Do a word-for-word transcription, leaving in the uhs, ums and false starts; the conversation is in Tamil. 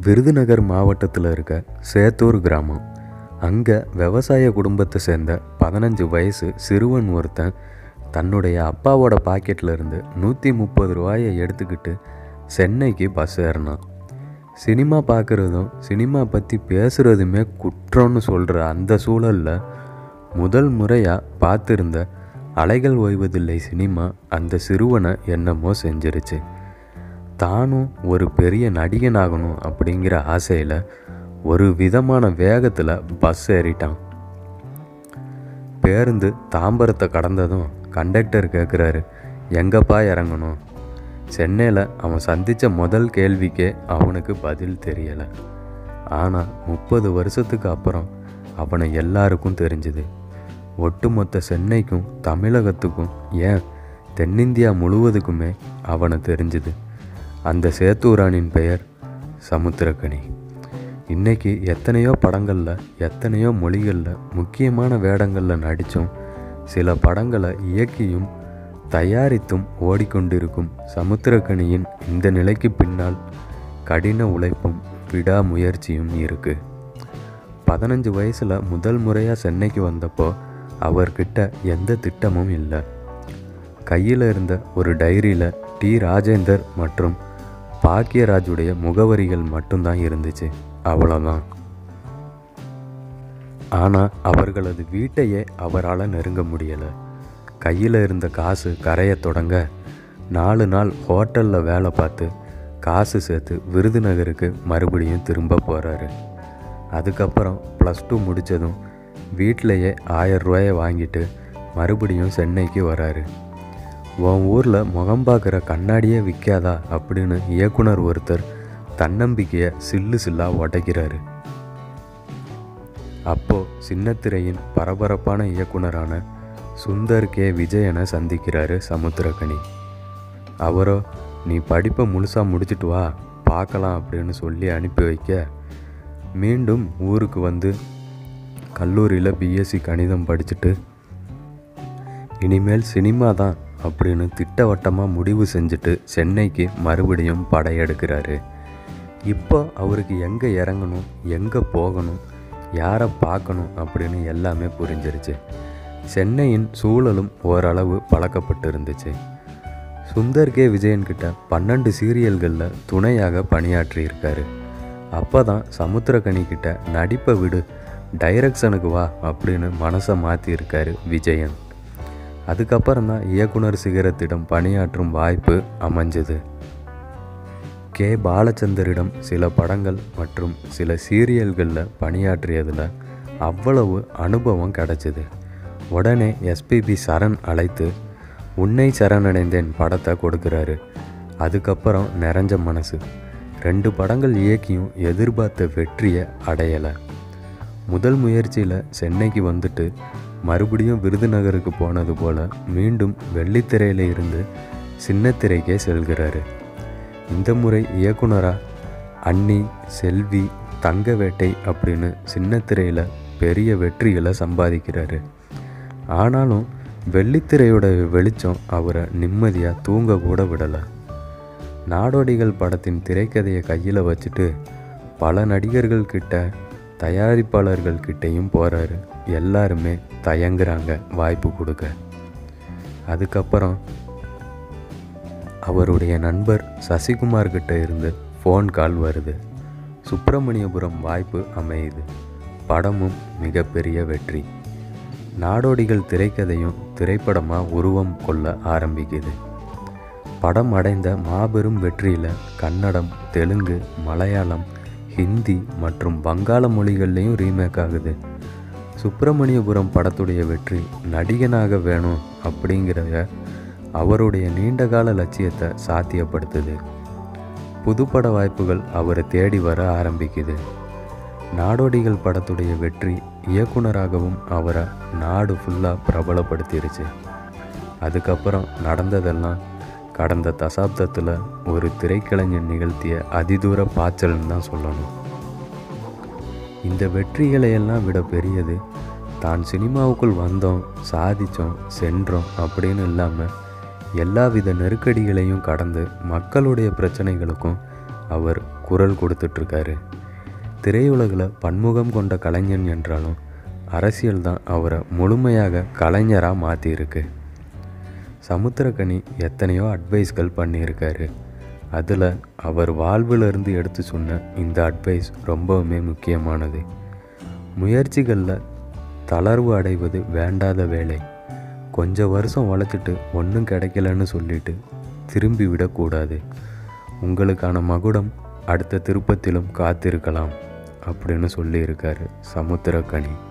விருதுநகர் மாவட்டத்தில் இருக்க சேத்தூர் கிராமம். அங்கே விவசாய குடும்பத்தை சேர்ந்த பதினஞ்சு வயசு சிறுவன் ஒருத்தன் தன்னுடைய அப்பாவோட பாக்கெட்டில் இருந்து நூற்றி முப்பது ரூபாயை எடுத்துக்கிட்டு சென்னைக்கு பஸ் ஏறினான். சினிமா பார்க்குறதும் சினிமா பற்றி பேசுகிறதுமே குற்றம்னு சொல்கிற அந்த சூழலில் முதல் முறையாக பார்த்துருந்த அலைகள் ஓய்வதில்லை சினிமா அந்த சிறுவனை என்னமோ செஞ்சிருச்சு. தானும் ஒரு பெரிய நடிகனாகணும் அப்படிங்கிற ஆசையில் ஒரு விதமான வேகத்தில் பஸ் ஏறிட்டான். பேருந்து தாம்பரத்தை கடந்ததும் கண்டக்டர் கேட்குறாரு, எங்கப்பா இறங்கணும்? சென்னையில் அவன் சந்தித்த முதல் கேள்விக்கே அவனுக்கு பதில் தெரியலை. ஆனால் முப்பது வருஷத்துக்கு அப்புறம் அவனை எல்லாருக்கும் தெரிஞ்சுது. ஒட்டுமொத்த சென்னைக்கும் தமிழகத்துக்கும் ஏன் தென்னிந்தியா முழுவதுக்குமே அவனை தெரிஞ்சுது. அந்த சேத்தூரானின் பெயர் சமுத்திரக்கனி. இன்றைக்கி எத்தனையோ படங்களில் எத்தனையோ மொழிகளில் முக்கியமான வேடங்களில் நடித்தும் சில படங்களை இயக்கியும் தயாரித்தும் ஓடிக்கொண்டிருக்கும் சமுத்திரக்கனியின் இந்த நிலைக்கு பின்னால் கடின உழைப்பும் விடாமுயற்சியும் இருக்குது. பதினஞ்சு வயசில் முதல் முறையாக சென்னைக்கு வந்தப்போ அவர்கிட்ட எந்த திட்டமும் இல்லை. கையில் இருந்த ஒரு டைரியில் டி ராஜேந்தர் மற்றும் பாக்கியராஜுடைய முகவரிகள் மட்டும்தான் இருந்துச்சு, அவ்வளோதான். ஆனால் அவர்களது வீட்டையே அவரால் நெருங்க முடியலை. கையில் இருந்த காசு கரைய தொடங்க நாலு நாள் ஹோட்டலில் வேலை பார்த்து காசு சேர்த்து விருதுநகருக்கு மறுபடியும் திரும்ப போகிறாரு. அதுக்கப்புறம் ப்ளஸ் டூ முடித்ததும் வீட்டிலையே ஆயிரம் ரூபாயை வாங்கிட்டு மறுபடியும் சென்னைக்கு வராரு. உன் ஊரில் முகம் பார்க்குற கண்ணாடியே விற்காதா அப்படின்னு இயக்குனர் ஒருத்தர் தன்னம்பிக்கையை சில்லு சில்லாக உடைக்கிறாரு. அப்போது சின்னத்திரையின் பரபரப்பான இயக்குனரான சுந்தர் கே விஜயனை சந்திக்கிறாரு சமுத்திரக்கனி. அவரோ, நீ படிப்பை முழுசாக முடிச்சுட்டு வா பார்க்கலாம் அப்படின்னு சொல்லி அனுப்பி வைக்க, மீண்டும் ஊருக்கு வந்து கல்லூரியில் பிஎஸ்சி கணிதம் படிச்சுட்டு இனிமேல் சினிமா தான் அப்படின்னு திட்டவட்டமாக முடிவு செஞ்சுட்டு சென்னைக்கு மறுபடியும் படையெடுக்கிறாரு. இப்போ அவருக்கு எங்கே இறங்கணும், எங்கே போகணும், யாரை பார்க்கணும் அப்படின்னு எல்லாமே புரிஞ்சிருச்சு. சென்னையின் சூழலும் ஓரளவு பழக்கப்பட்டு இருந்துச்சு. சுந்தர் கே விஜயன்கிட்ட பன்னெண்டு சீரியல்களில் துணையாக பணியாற்றியிருக்காரு. அப்போ தான் சமுத்திரக்கனிக்கிட்ட நடிப்பை விடு, டைரக்ஷனுக்கு வா அப்படின்னு மனசை மாற்றியிருக்காரு விஜயன். அதுக்கப்புறம் தான் இயக்குனர் சிகரத்திடம் பணியாற்றும் வாய்ப்பு அமைஞ்சது. கே பாலச்சந்தரிடம் சில படங்கள் மற்றும் சில சீரியல்களில் பணியாற்றியதில் அவ்வளவு அனுபவம் கிடச்சிது. உடனே எஸ்பிபி சரண் அழைத்து உன்னை சரணடைந்தேன் படத்தை கொடுக்குறாரு. அதுக்கப்புறம் நிறைஞ்ச மனசு ரெண்டு படங்கள் இயக்கியும் எதிர்பார்த்த வெற்றியை அடையலை. முதல் முயற்சியில் சென்னைக்கு வந்துட்டு மறுபடியும் விருதுநகருக்கு போனது போல் மீண்டும் வெள்ளித்திரையில் இருந்து சின்னத்திரைக்கே செல்கிறாரு. இந்த முறை இயக்குனராக அன்னி, செல்வி, தங்க வேட்டை அப்படின்னு சின்னத்திரையில் பெரிய வெற்றிகளை சம்பாதிக்கிறாரு. ஆனாலும் வெள்ளித்திரையோட வெளிச்சம் அவரை நிம்மதியாக தூங்க கூட விடலை. நாடோடிகள் படத்தின் திரைக்கதையை கையில் வச்சுட்டு பல நடிகர்கள் கிட்ட தயாரிப்பாளர்கள் கிட்டையும் போகிறாரு. எல்லாருமே தயங்குறாங்க வாய்ப்பு கொடுக்க. அதுக்கப்புறம் அவருடைய நண்பர் சசிகுமார் கிட்ட இருந்து ஃபோன் கால் வருது. சுப்பிரமணியபுரம் வாய்ப்பு அமையுது. படமும் மிகப்பெரிய வெற்றி. நாடோடிகள் திரைக்கதையும் திரைப்படமாக உருவம் கொள்ள ஆரம்பிக்குது. படம் அடைந்த மாபெரும் வெற்றியில் கன்னடம், தெலுங்கு, மலையாளம், ஹிந்தி மற்றும் வங்காள மொழிகள்லேயும் ரீமேக் ஆகுது. சுப்பிரமணியபுரம் படத்துடைய வெற்றி நடிகனாக வேணும் அப்படிங்கிறத அவருடைய நீண்டகால லட்சியத்தை சாத்தியப்படுத்துது. புதுப்பட வாய்ப்புகள் அவரை தேடி வர ஆரம்பிக்குது. நாடோடிகள் படத்துடைய வெற்றி இயக்குனராகவும் அவரை நாடு ஃபுல்லாக பிரபலப்படுத்திருச்சு. அதுக்கப்புறம் நடந்ததெல்லாம் கடந்த தசாப்தத்தில் ஒரு திரைக்கலைஞன் நிகழ்த்திய அதிதூர பாய்ச்சல்னு தான் சொல்லணும். இந்த வெற்றிகளையெல்லாம் விட பெரியது தான் சினிமாவுக்குள் வந்தோம், சாதித்தோம், சென்றோம் அப்படின்னு இல்லாமல் எல்லாவித நெருக்கடிகளையும் கடந்து மக்களுடைய பிரச்சனைகளுக்கும் அவர் குரல் கொடுத்துட்ருக்காரு. திரையுலகில் பன்முகம் கொண்ட கலைஞன் என்றாலும் அரசியல் தான் அவரை முழுமையாக கலைஞராக மாற்றியிருக்கு. சமுத்திரக்கனி எத்தனையோ அட்வைஸ்கள் பண்ணியிருக்காரு. அதில் அவர் வாழ்விலிருந்து எடுத்து சொன்ன இந்த அட்வைஸ் ரொம்பவுமே முக்கியமானது. முயற்சிகளில் தளர்வு அடைவது வேண்டாத வேலை. கொஞ்சம் வருஷம் உழைச்சிட்டு ஒன்றும் கிடைக்கலன்னு சொல்லிட்டு திரும்பி விடக்கூடாது. உங்களுக்கான மகுடம் அடுத்த திருப்பத்திலும் காத்திருக்கலாம் அப்படின்னு சொல்லியிருக்காரு சமுத்திரக்கனி.